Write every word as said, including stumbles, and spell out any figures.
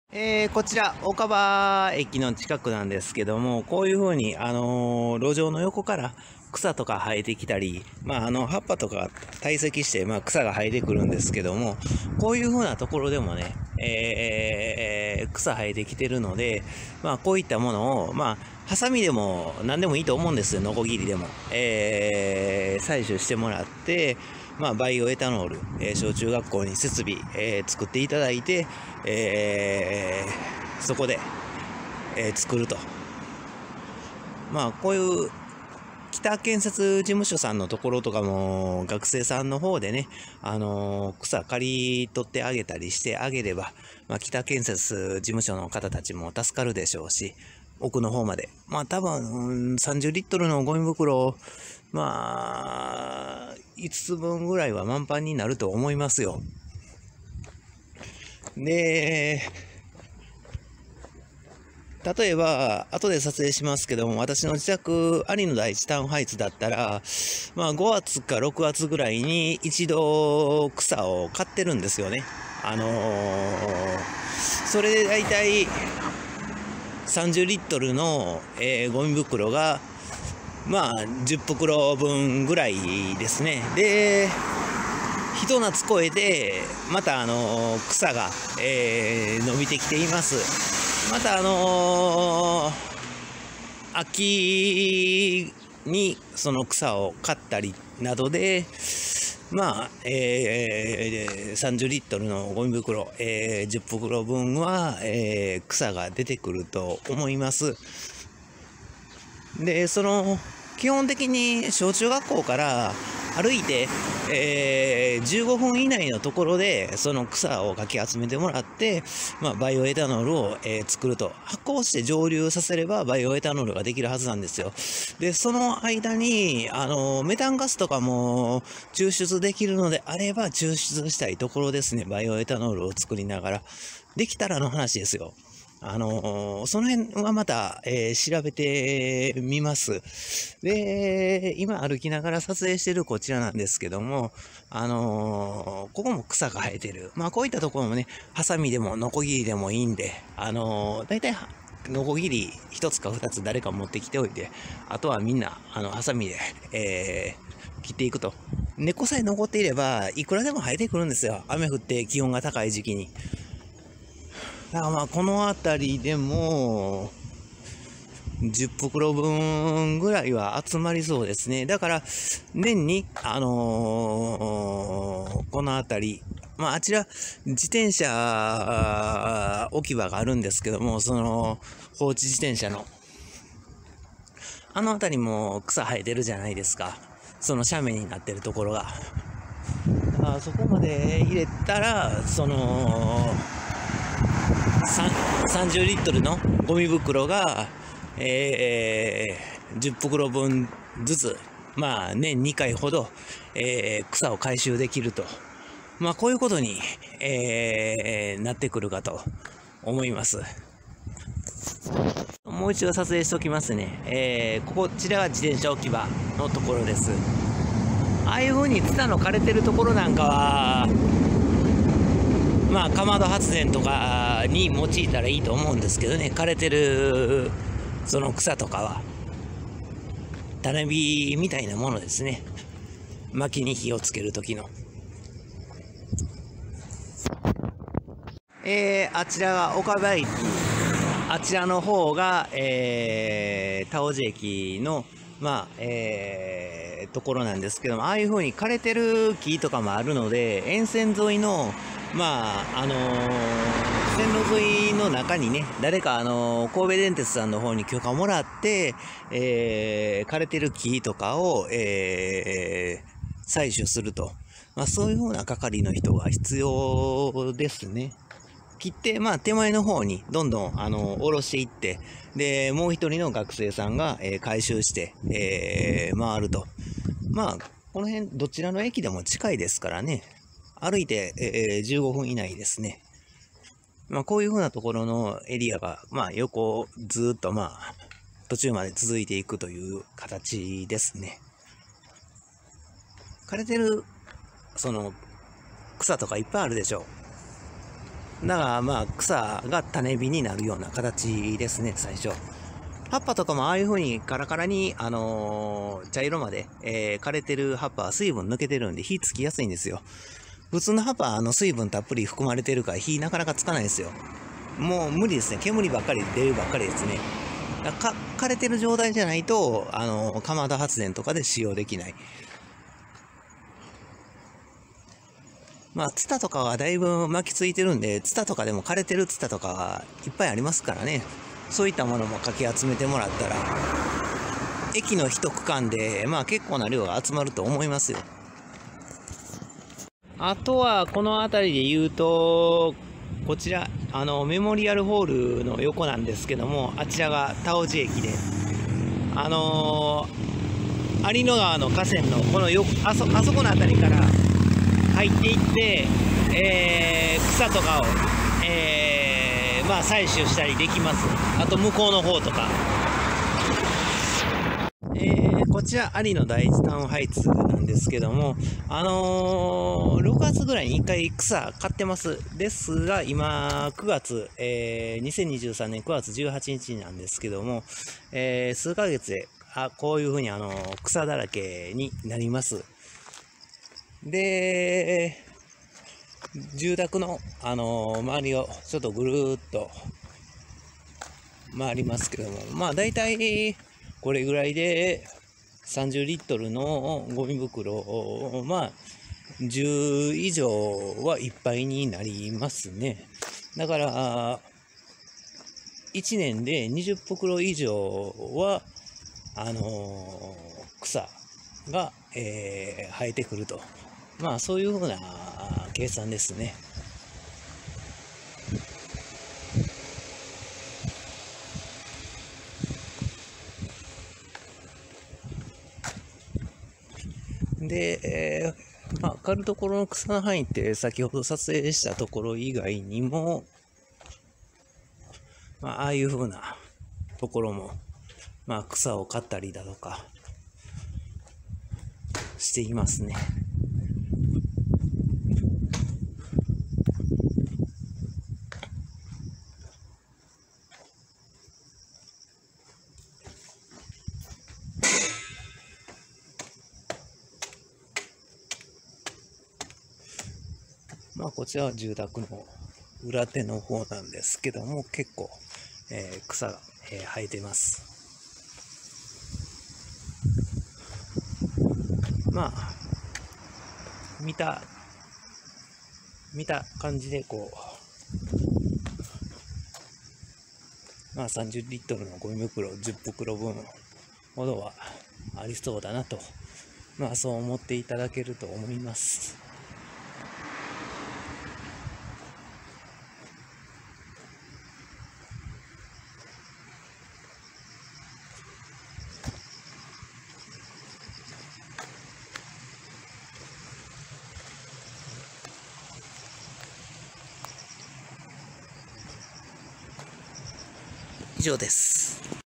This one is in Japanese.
えー、こちら、岡場駅の近くなんですけども、こういう風に、あのー路上の横から草とか生えてきたり、まあ、あの、葉っぱとか堆積して、まあ、草が生えてくるんですけども、こういう風なところでもね、えー、草生えてきてるので、まあ、こういったものを、まあ、ハサミでも何でもいいと思うんですよ、ノコギリでも。えー、採取してもらって、まあ、バイオエタノール、えー小中学校に設備、えー作っていただいて、えーそこで、えー作ると。まあ、こういう北建設事務所さんのところとかも、学生さんの方でね、あのー草刈り取ってあげたりしてあげれば、まあ、北建設事務所の方たちも助かるでしょうし、奥の方まで。まあ、多分、さんじゅうリットルのゴミ袋、まあ、いつつぶんぐらいは満帆になると思いますよ。で、例えば、後で撮影しますけども、私の自宅、有野第一タウンハイツだったら、まあごがつかろくがつぐらいに一度草を買ってるんですよね。あのーそれでだいたいさんじゅうリットルの、えーゴミ袋が、まあじゅっ袋分ぐらいですね。で、ひと夏越えて、またあのー草が、えー伸びてきています。またあのー秋にその草を刈ったりなどで、まあ、えーさんじゅうリットルのゴミ袋、えーじゅっ袋分は、えー草が出てくると思います。で、その、基本的に小中学校から歩いて、えーじゅうごふん以内のところで、その草をかき集めてもらって、まあ、バイオエタノールを、えー作ると。発酵して蒸留させれば、バイオエタノールができるはずなんですよ。で、その間に、あの、メタンガスとかも抽出できるのであれば、抽出したいところですね。バイオエタノールを作りながら。できたらの話ですよ。あのーその辺はまた、えー調べてみます。で、今歩きながら撮影してるこちらなんですけども、あのーここも草が生えてる。まあこういったところもね、ハサミでもノコギリでもいいんで、あのー、だいたいノコギリ一つか二つ誰か持ってきておいて、あとはみんな、あの、ハサミで、えー切っていくと。根っこさえ残っていれば、いくらでも生えてくるんですよ。雨降って気温が高い時期に。だからまあこの辺りでもじゅっ袋分ぐらいは集まりそうですね。だから年に、あのーこの辺り、まああちら自転車置き場があるんですけども、その放置自転車のあの辺りも草生えてるじゃないですか。その斜面になってるところが。あそこまで入れたら、その、さんじゅうリットルのゴミ袋が、えーじゅっ袋分ずつ、まあ年にかいほど、えー草を回収できると。まあこういうことに、えーなってくるかと思います。もう一度撮影しておきますね。えーこちらは自転車置き場のところです。ああいう風にツタの枯れてるところなんかは、まあ、かまど発電とかに用いたらいいと思うんですけどね、枯れてるその草とかは、種火みたいなものですね。薪に火をつける時の。えー、あちらが岡場駅。あちらの方が、えー、田尾路駅の、まあ、えー、ところなんですけども、ああいう風に枯れてる木とかもあるので、沿線沿いの、まあ、あのー線路沿いの中にね、誰か、あのー神戸電鉄さんの方に許可をもらって、えー、枯れてる木とかを、えー、採取すると。まあ、そういう風な係の人が必要ですね。切って、まあ、手前の方にどんどん、あの、下ろしていって、で、もう一人の学生さんが、えー回収して、えー回ると。まあ、この辺、どちらの駅でも近いですからね。歩いて、えーじゅうごふん以内ですね。まあ、こういう風なところのエリアが、まあ、横、ずーっと、まあ、途中まで続いていくという形ですね。枯れてる、その、草とかいっぱいあるでしょう。 だからまあ草が種火になるような形ですね、最初。葉っぱとかもああいう風にカラカラに、あのー茶色まで、えー枯れてる葉っぱは水分抜けてるんで火つきやすいんですよ。普通の葉っぱはあの水分たっぷり含まれてるから火なかなかつかないですよ。もう無理ですね。煙ばっかり出るばっかりですね。だか枯れてる状態じゃないと、あのー、釜田発電とかで使用できない。まあ、ツタとかはだいぶ巻きついてるんで、ツタとかでも枯れてるツタとかはいっぱいありますからね。そういったものもかき集めてもらったら、駅の一区間で、まあ結構な量が集まると思いますよ。あとは、この辺りで言うと、こちら、あの、メモリアルホールの横なんですけども、あちらが田尾路駅で、あのー、有野川の河川の、このよ、あそ、あそこの辺りから入っていって、えー、草とかを、えー、まあ採取したりできます。あと向こうの方とか。えー、こちら有野第一タウンハイツなんですけども、あのー、ろくがつぐらいにいっかい草買ってます。ですが、今、くがつ、えー、にせんにじゅうさんねんくがつじゅうはちにちなんですけども、えー、数ヶ月で、あ、こういうふうにあのー、草だらけになります。で、住宅の、あのー、周りをちょっとぐるーっと回りますけども、まあ大体これぐらいでさんじゅうリットルのゴミ袋を、まあじゅう以上はいっぱいになりますね。だから、いちねんでにじゅっぷくろ以上は、あのー、草が、えー、生えてくると。まあそういうふうな計算ですね。で、えー、まあ、刈るところの草の範囲って先ほど撮影したところ以外にも、まあ、ああいうふうなところも、まあ、草を刈ったりだとかしていますね。まあ、こちらは住宅の裏手の方なんですけども、結構、えー、草が、えー、生えてます。まあ、見た、見た感じでこう、まあさんじゅうリットルのゴミ袋じゅっぷくろぶんほどはありそうだなと、まあそう思っていただけると思います。以上です。